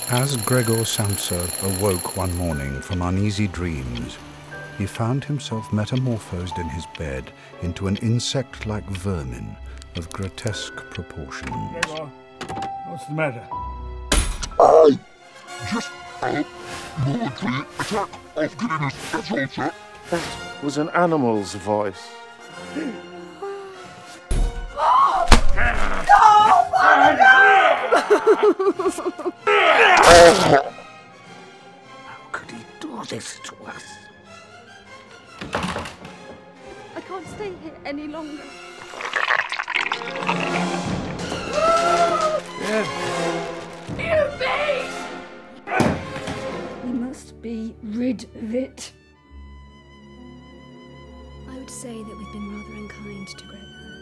As Gregor Samsa awoke one morning from uneasy dreams, he found himself metamorphosed in his bed into an insect-like vermin of grotesque proportions. Gregor, what's the matter? I just military attack off Guinness, that's all, sir. That was an animal's voice. How could he do this to us? I can't stay here any longer. We must be rid of it. I would say that we've been rather unkind to Gregor.